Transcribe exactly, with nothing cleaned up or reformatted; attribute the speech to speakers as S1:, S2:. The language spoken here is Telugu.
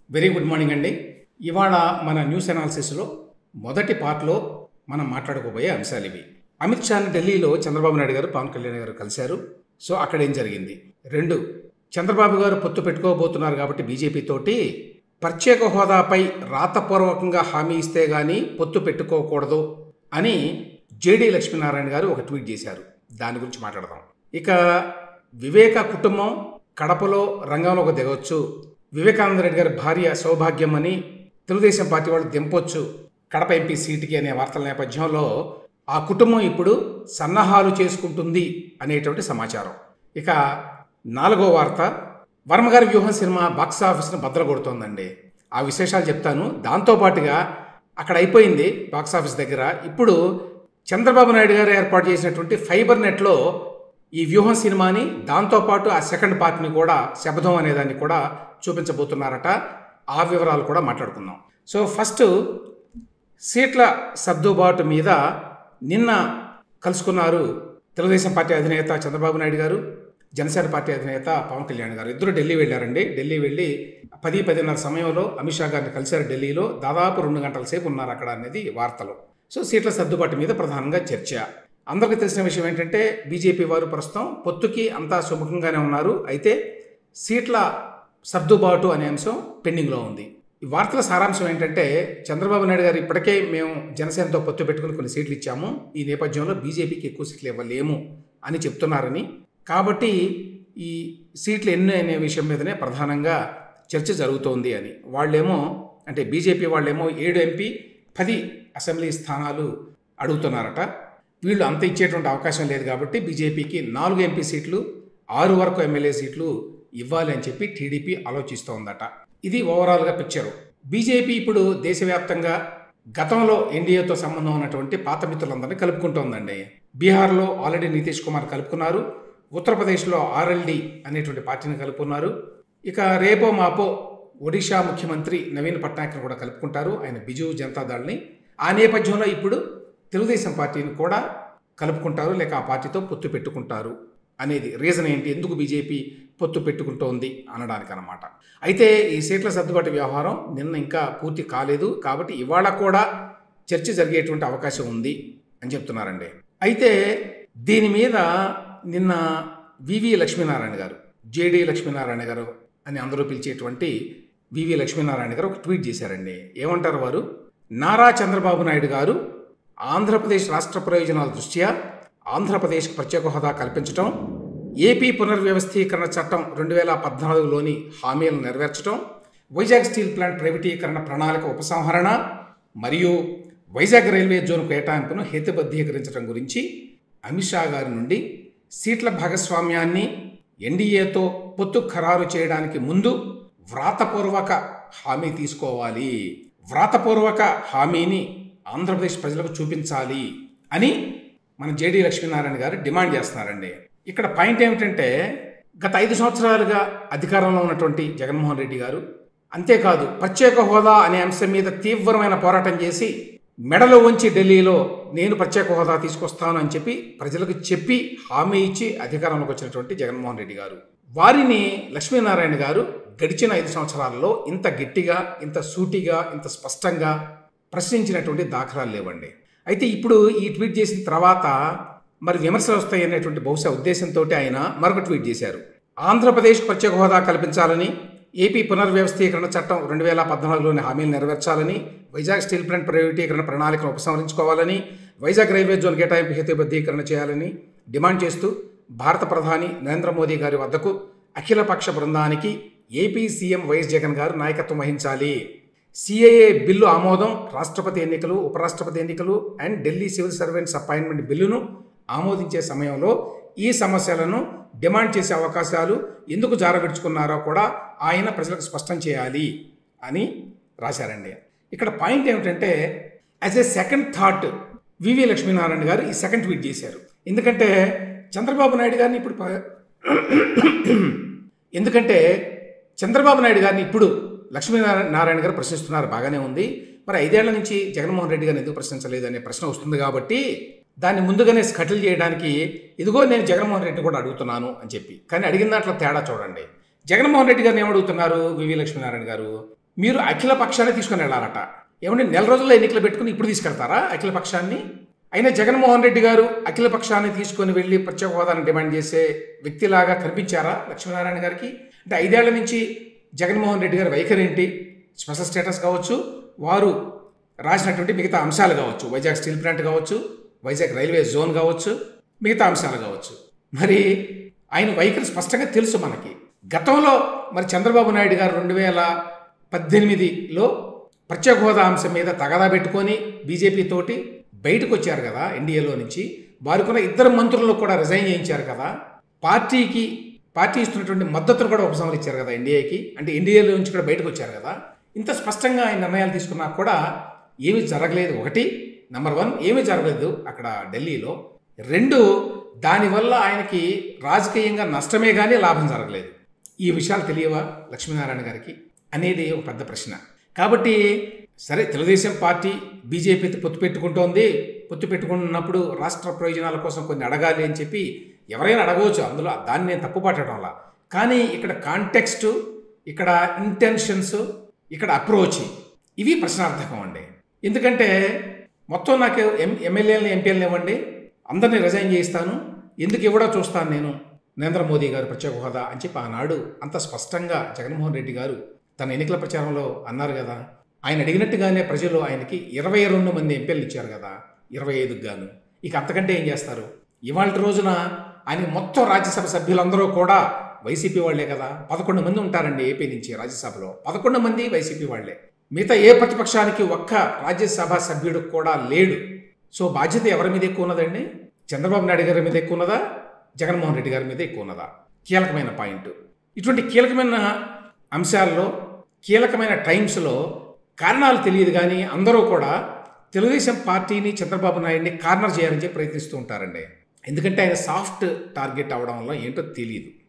S1: వెరీ గుడ్ మార్నింగ్ అండి. ఇవాళ మన న్యూస్ అనాలిసిస్లో మొదటి పార్ట్లో మనం మాట్లాడుకోబోయే అంశాలు ఇవి. అమిత్ షాని ఢిల్లీలో చంద్రబాబు నాయుడు గారు, పవన్ కళ్యాణ్ గారు కలిశారు. సో అక్కడ ఏం జరిగింది? రెండు, చంద్రబాబు గారు పొత్తు పెట్టుకోబోతున్నారు కాబట్టి బీజేపీ తోటి ప్రత్యేక హోదాపై రాతపూర్వకంగా హామీ ఇస్తే గానీ పొత్తు పెట్టుకోకూడదు అని జేడీ లక్ష్మీనారాయణ గారు ఒక ట్వీట్ చేశారు. దాని గురించి మాట్లాడదాం. ఇక వివేక కుటుంబం కడపలో రంగంలోకి దిగవచ్చు, వివేకానంద రెడ్డి గారి భార్య సౌభాగ్యం అని తెలుగుదేశం పార్టీ వాళ్ళు దింపొచ్చు కడప ఎంపీ సీటుకి అనే వార్తల నేపథ్యంలో ఆ కుటుంబం ఇప్పుడు సన్నాహాలు చేసుకుంటుంది అనేటువంటి సమాచారం. ఇక నాలుగో వార్త, వర్మగారి వ్యూహం సినిమా బాక్సాఫీస్ను బద్దలు కొడుతోందండి. ఆ విశేషాలు చెప్తాను. దాంతోపాటుగా అక్కడ అయిపోయింది బాక్సాఫీస్ దగ్గర. ఇప్పుడు చంద్రబాబు నాయుడు గారు ఏర్పాటు చేసినటువంటి ఫైబర్ నెట్లో ఈ వ్యూహం సినిమాని, దాంతోపాటు ఆ సెకండ్ పార్ట్ని కూడా, శబదం అనేదాన్ని కూడా చూపించబోతున్నారట. ఆ వివరాలు కూడా మాట్లాడుకుందాం. సో ఫస్ట్, సీట్ల సర్దుబాటు మీద నిన్న కలుసుకున్నారు తెలుగుదేశం పార్టీ అధినేత చంద్రబాబు నాయుడు గారు, జనసేన పార్టీ అధినేత పవన్ కళ్యాణ్ గారు. ఇద్దరు ఢిల్లీ వెళ్ళారండి. ఢిల్లీ వెళ్ళి పది పదిన్నర సమయంలో అమిత్ షా గారిని కలిశారు ఢిల్లీలో. దాదాపు రెండు గంటల సేపు ఉన్నారు అక్కడ అనేది వార్తలు. సో సీట్ల సర్దుబాటు మీద ప్రధానంగా చర్చ. అందరికీ తెలిసిన విషయం ఏంటంటే బీజేపీ వారు ప్రస్తుతం పొత్తుకి అంతా సుముఖంగానే ఉన్నారు. అయితే సీట్ల సర్దుబాటు అనే అంశం పెండింగ్లో ఉంది. ఈ వార్తల సారాంశం ఏంటంటే చంద్రబాబు నాయుడు గారు ఇప్పటికే మేము జనసేనతో పొత్తు పెట్టుకుని కొన్ని సీట్లు ఇచ్చాము, ఈ నేపథ్యంలో బీజేపీకి ఎక్కువ సీట్లు ఇవ్వలేము అని చెప్తున్నారని, కాబట్టి ఈ సీట్లు ఎన్ని అనే విషయం మీదనే ప్రధానంగా చర్చ జరుగుతోంది అని. వాళ్ళేమో అంటే బీజేపీ వాళ్ళేమో ఏడు ఎంపీ పది అసెంబ్లీ స్థానాలు అడుగుతున్నారట. వీళ్ళు అంత ఇచ్చేటువంటి అవకాశం లేదు కాబట్టి బీజేపీకి నాలుగు ఎంపీ సీట్లు, ఆరు వరకు ఎమ్మెల్యే సీట్లు ఇవ్వాలి అని చెప్పి టీడీపీ ఆలోచిస్తోందట. ఇది ఓవరాల్గా పిక్చరు. బీజేపీ ఇప్పుడు దేశవ్యాప్తంగా గతంలో ఎన్డీఏతో సంబంధం ఉన్నటువంటి పాత మిత్రులందరినీ కలుపుకుంటోందండి. బీహార్లో ఆల్రెడీ నితీష్ కుమార్ కలుపుకున్నారు, ఉత్తరప్రదేశ్లో ఆర్ఎల్డీ అనేటువంటి పార్టీని కలుపుకున్నారు. ఇక రేపో మాపో ఒడిషా ముఖ్యమంత్రి నవీన్ పట్నాయక్ను కూడా కలుపుకుంటారు, ఆయన బిజు జనతాదళ్ని. ఆ నేపథ్యంలో ఇప్పుడు తెలుగుదేశం పార్టీని కూడా కలుపుకుంటారు, లేక ఆ పార్టీతో పొత్తు పెట్టుకుంటారు అనేది రీజన్ ఏంటి, ఎందుకు బీజేపీ పొత్తు పెట్టుకుంటోంది అనడానికి అన్నమాట. అయితే ఈ సీట్ల సర్దుబాటు వ్యవహారం నిన్న ఇంకా పూర్తి కాలేదు కాబట్టి ఇవాళ కూడా చర్చ జరిగేటువంటి అవకాశం ఉంది అని చెప్తున్నారండి. అయితే దీని మీద నిన్న వివి లక్ష్మీనారాయణ గారు, జేడీ లక్ష్మీనారాయణ గారు అని అందరూ పిలిచేటువంటి వివి లక్ష్మీనారాయణ గారు ఒక ట్వీట్ చేశారండి. ఏమంటారు వారు? నారా చంద్రబాబు నాయుడు గారు ఆంధ్రప్రదేశ్ రాష్ట్ర ప్రయోజనాల దృష్ట్యా ఆంధ్రప్రదేశ్కి ప్రత్యేక హోదా కల్పించడం, ఏపీ పునర్వ్యవస్థీకరణ చట్టం రెండు వేల పద్నాలుగులోని హామీలను నెరవేర్చడం, వైజాగ్ స్టీల్ ప్లాంట్ ప్రైవేటీకరణ ప్రణాళిక ఉపసంహరణ మరియు వైజాగ్ రైల్వే జోన్ కేటాయింపును హేతుబద్ధీకరించడం గురించి అమిత్ షా గారి నుండి సీట్ల భాగస్వామ్యాన్ని ఎన్డీఏతో పొత్తు ఖరారు చేయడానికి ముందు వ్రాతపూర్వక హామీ తీసుకోవాలి, వ్రాతపూర్వక హామీని ఆంధ్రప్రదేశ్ ప్రజలకు చూపించాలి అని మన జేడీ లక్ష్మీనారాయణ గారు డిమాండ్ చేస్తున్నారండి. ఇక్కడ పాయింట్ ఏమిటంటే గత ఐదు సంవత్సరాలుగా అధికారంలో ఉన్నటువంటి జగన్మోహన్ రెడ్డి గారు, అంతేకాదు ప్రత్యేక హోదా అనే అంశం మీద తీవ్రమైన పోరాటం చేసి మెడలో ఉంచి ఢిల్లీలో నేను ప్రత్యేక హోదా తీసుకొస్తాను అని చెప్పి ప్రజలకు చెప్పి హామీ ఇచ్చి అధికారంలోకి వచ్చినటువంటి జగన్మోహన్ రెడ్డి గారు, వారిని లక్ష్మీనారాయణ గారు గడిచిన ఐదు సంవత్సరాలలో ఇంత గట్టిగా, ఇంత సూటిగా, ఇంత స్పష్టంగా ప్రశ్నించినటువంటి దాఖలాలు లేవండి. అయితే ఇప్పుడు ఈ ట్వీట్ చేసిన తర్వాత మరి విమర్శలు వస్తాయి అనేటువంటి బహుశా ఉద్దేశంతో ఆయన మరొక ట్వీట్ చేశారు. ఆంధ్రప్రదేశ్ ప్రత్యేక హోదా కల్పించాలని, ఏపీ పునర్వ్యవస్థీకరణ చట్టం రెండు వేల పద్నాలుగులోని హామీలు నెరవేర్చాలని, వైజాగ్ స్టీల్ ప్లాంట్ ప్రైవేటీకరణ ప్రణాళికను ఉపసంహరించుకోవాలని, వైజాగ్ రైల్వే జోన్ కేటాయింపు హేతుబద్ధీకరణ చేయాలని డిమాండ్ చేస్తూ భారత ప్రధాని నరేంద్ర మోదీ గారి వద్దకు అఖిలపక్ష బృందానికి ఏపీ సీఎం వైఎస్ జగన్ గారు నాయకత్వం వహించాలి, సిఏఏ బిల్లు ఆమోదం, రాష్ట్రపతి ఎన్నికలు, ఉపరాష్ట్రపతి ఎన్నికలు and Delhi civil servants appointment బిల్లును ఆమోదించే సమయంలో ఈ సమస్యలను డిమాండ్ చేసే అవకాశాలు ఎందుకు జారవిడుచుకున్నారో కూడా ఆయన ప్రజలకు స్పష్టం చేయాలి అని రాశారండి. ఇక్కడ పాయింట్ ఏమిటంటే as a second thought VV Lakshminarayana గారు ఈ సెకండ్ ట్వీట్ చేశారు. ఎందుకంటే చంద్రబాబు నాయుడు గారిని ఇప్పుడు ఎందుకంటే చంద్రబాబు నాయుడు గారిని ఇప్పుడు లక్ష్మీనారాయణ గారు ప్రశ్నిస్తున్నారు, బాగానే ఉంది. మరి ఐదేళ్ల నుంచి జగన్మోహన్ రెడ్డి గారిని ఎందుకు ప్రశ్నించలేదు అనే ప్రశ్న వస్తుంది కాబట్టి దాన్ని ముందుగానే స్కటిల్ చేయడానికి ఇదిగో నేను జగన్మోహన్ రెడ్డి కూడా అడుగుతున్నాను అని చెప్పి. కానీ అడిగిన దాంట్లో తేడా చూడండి. జగన్మోహన్ రెడ్డి గారిని ఏమడుగుతున్నారు వివి లక్ష్మీనారాయణ గారు? మీరు అఖిల పక్షాన్ని తీసుకుని వెళ్ళాలట. ఏమంటే నెల రోజుల్లో ఎన్నికలు పెట్టుకుని ఇప్పుడు తీసుకెళ్తారా అఖిల పక్షాన్ని? అయినా జగన్మోహన్ రెడ్డి గారు అఖిల పక్షాన్ని తీసుకొని వెళ్ళి ప్రత్యేక హోదాను డిమాండ్ చేసే వ్యక్తిలాగా కనిపించారా లక్ష్మీనారాయణ గారికి? అంటే ఐదేళ్ల నుంచి జగన్మోహన్ రెడ్డి గారి వైఖరి ఏంటి? స్పెషల్ స్టేటస్ కావచ్చు, వారు రాసినటువంటి మిగతా అంశాలు కావచ్చు, వైజాగ్ స్టీల్ ప్లాంట్ కావచ్చు, వైజాగ్ రైల్వే జోన్ కావచ్చు, మిగతా అంశాలు కావచ్చు, మరి ఆయన వైఖరి స్పష్టంగా తెలుసు మనకి. గతంలో మరి చంద్రబాబు నాయుడు గారు రెండు వేల పద్దెనిమిదిలో ప్రత్యేక హోదా అంశం మీద తగాదా పెట్టుకొని బీజేపీ తోటి బయటకు వచ్చారు కదా ఎన్డీఏలో నుంచి. వారికున్న ఇద్దరు మంత్రులను కూడా రిజైన్ చేయించారు కదా. పార్టీకి పార్టీ ఇస్తున్నటువంటి మద్దతును కూడా ఉపసంహరించారు కదా ఎన్డీఏకి. అంటే ఎన్డీఏలో నుంచి కూడా బయటకు వచ్చారు కదా. ఇంత స్పష్టంగా ఆయన నిర్ణయాలు తీసుకున్నా కూడా ఏమీ జరగలేదు. ఒకటి, నెంబర్ వన్, ఏమీ జరగలేదు అక్కడ ఢిల్లీలో. రెండు, దానివల్ల ఆయనకి రాజకీయంగా నష్టమే కానీ లాభం జరగలేదు. ఈ విషయాలు తెలియవా లక్ష్మీనారాయణ గారికి అనేది ఒక పెద్ద ప్రశ్న. కాబట్టి సరే, తెలుగుదేశం పార్టీ బీజేపీతో పొత్తు పెట్టుకుంటోంది. పొత్తు పెట్టుకున్నప్పుడు రాష్ట్ర ప్రయోజనాల కోసం కొన్ని అడగాలి అని చెప్పి ఎవరైనా అడగవచ్చు, అందులో దాన్ని నేను తప్పు పట్టడంలా. కానీ ఇక్కడ కాంటెక్స్ట్, ఇక్కడ ఇంటెన్షన్స్, ఇక్కడ అప్రోచ్, ఇవి ప్రశ్నార్థకం అండి. ఎందుకంటే మొత్తం నాకు ఎం ఎమ్మెల్యేలని ఎంపీలను ఇవ్వండి, అందరినీ రిజైన్ చేయిస్తాను, ఎందుకు ఇవ్వడో చూస్తాను నేను నరేంద్ర మోదీ గారు ప్రత్యేక హోదా అని చెప్పి ఆనాడు అంత స్పష్టంగా జగన్మోహన్ రెడ్డి గారు తన ఎన్నికల ప్రచారంలో అన్నారు కదా. ఆయన అడిగినట్టుగానే ప్రజలు ఆయనకి ఇరవై రెండు మంది ఎంపీలు ఇచ్చారు కదా, ఇరవై ఐదుకు గాను. ఇక అంతకంటే ఏం చేస్తారు? ఇవాళ రోజున ఆయన మొత్తం రాజ్యసభ సభ్యులందరూ కూడా వైసీపీ వాళ్లే కదా. పదకొండు మంది ఉంటారండి ఏపీ నుంచి రాజ్యసభలో, పదకొండు మంది వైసీపీ వాళ్లే. మిగతా ఏ ప్రతిపక్షానికి ఒక్క రాజ్యసభ సభ్యుడు కూడా లేడు. సో బాధ్యత ఎవరి మీద ఎక్కువ ఉన్నదండి? చంద్రబాబు నాయుడు గారి మీద ఎక్కువ ఉన్నదా, జగన్మోహన్ రెడ్డి గారి మీద ఎక్కువ ఉన్నదా? కీలకమైన పాయింట్. ఇటువంటి కీలకమైన అంశాల్లో, కీలకమైన టైమ్స్లో కారణాలు తెలియదు కానీ అందరూ కూడా తెలుగుదేశం పార్టీని, చంద్రబాబు నాయుడిని కార్నర్ చేయాలని చెప్పి ప్రయత్నిస్తూ ఉంటారండి. ఎందుకంటే ఆయన సాఫ్ట్ టార్గెట్ అవడం వల్ల ఏంటో తెలియదు.